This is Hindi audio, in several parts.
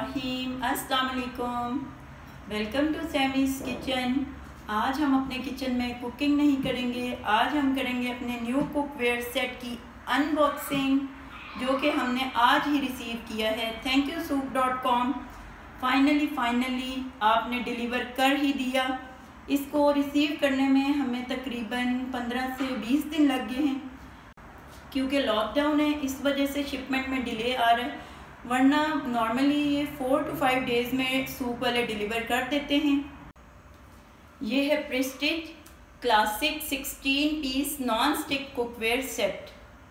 बिस्मिल्लाहिर्रहमानिर्रहीम। अस्सलाम वालेकुम। Welcome to Sammy's kitchen. आज हम अपने किचन में कुकिंग नहीं करेंगे, आज हम करेंगे अपने न्यू कुकवेयर सेट की अनबॉक्सिंग, जो कि हमने आज ही रिसीव किया है। Thank you soup.com। फाइनली आपने डिलीवर कर ही दिया। इसको रिसीव करने में हमें तकरीबन 15 से 20 दिन लग गए हैं, क्योंकि लॉकडाउन है, इस वजह से शिपमेंट में डिले आ रहा है। वरना नॉर्मली ये 4 to 5 डेज़ में सूप वाले डिलीवर कर देते हैं। ये है Prestige classic 16 piece non stick cookware set.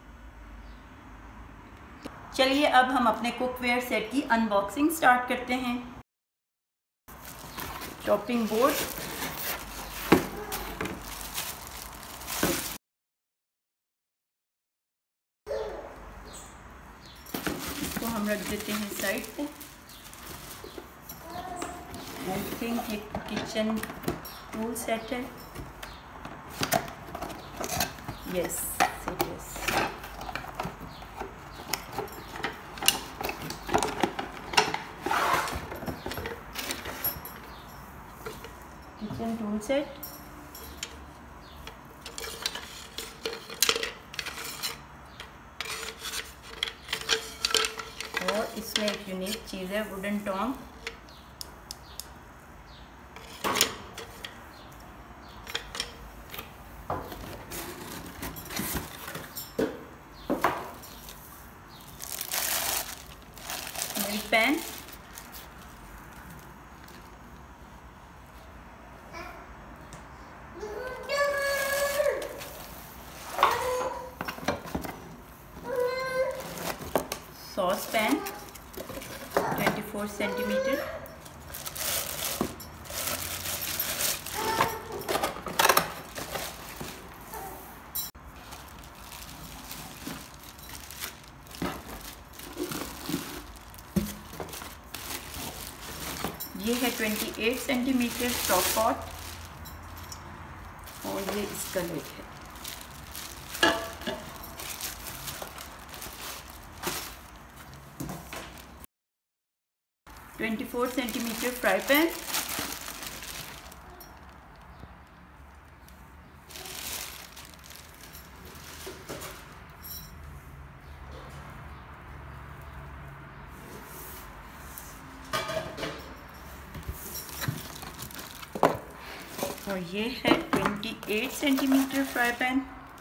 चलिए अब हम अपने कुकवेयर सेट की अनबॉक्सिंग स्टार्ट करते हैं। चॉपिंग बोर्ड, इसको हम रख देते हैं साइड पे। आई थिंक ये किचन टूल सेट है। Yes it is. Kitchen tool set, और इसमें एक यूनिक चीज़ है, wooden tong. Milk pan, sauce pan 24 centimetre, ये है 28 सेंटीमीटर स्टॉक पॉट, और ये इसका लिड है। और 24 सेंटीमीटर फ्राई पैन, और ये है 28 सेंटीमीटर फ्राई पैन।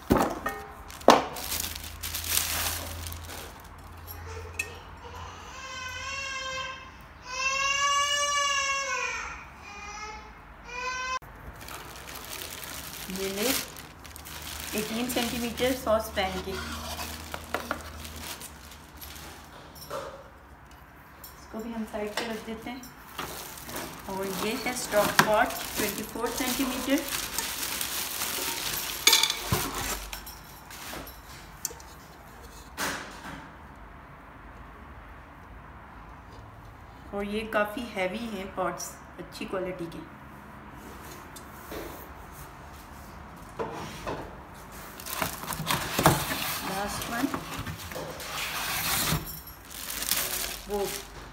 ये ले 18 सेंटीमीटर सॉस पैन की। इसको भी हम साइड पे रख देते हैं। और ये है स्टॉक पॉट 24 सेंटीमीटर। और ये काफ़ी हैवी हैं पॉट्स, अच्छी क्वालिटी के। लास्ट वन वो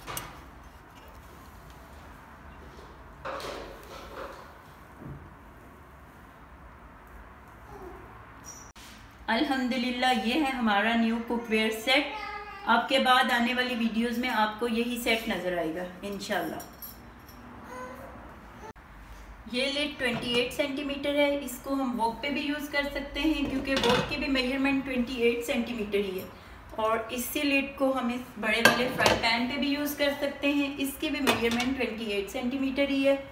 अल्हम्दुलिल्लाह, ये है हमारा न्यू कुकवेयर सेट। आपके बाद आने वाली वीडियोस में आपको यही सेट नज़र आएगा इंशाल्लाह। ये लिड 28 सेंटीमीटर है। इसको हम वॉक पे भी यूज़ कर सकते हैं, क्योंकि वॉक की भी मेजरमेंट 28 सेंटीमीटर ही है। और इसी लिड को हम इस बड़े वाले फ्राई पैन पे भी यूज़ कर सकते हैं, इसकी भी मेजरमेंट 28 सेंटीमीटर ही है।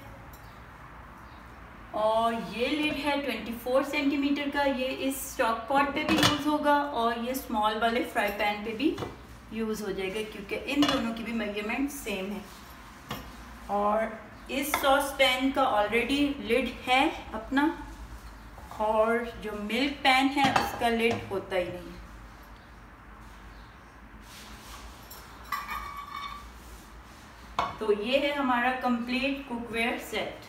और ये लिड है 24 सेंटीमीटर का। ये इस स्टॉक पॉट पे भी यूज़ होगा और ये स्मॉल वाले फ्राई पैन पे भी यूज़ हो जाएगा, क्योंकि इन दोनों की भी मेजरमेंट सेम है। और इस सॉस पैन का ऑलरेडी लिड है अपना, और जो मिल्क पैन है उसका लिड होता ही नहीं है। तो ये है हमारा complete cookware set.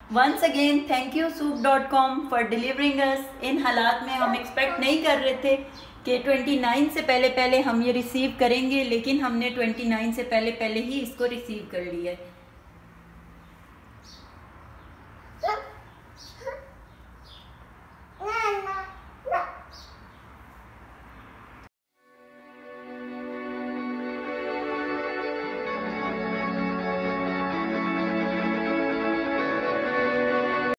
Once again thank you soup.com for delivering us. इन हालात में हम एक्सपेक्ट नहीं कर रहे थे कि 29 से पहले हम ये रिसीव करेंगे, लेकिन हमने 29 से पहले ही इसको रिसीव कर लिया है।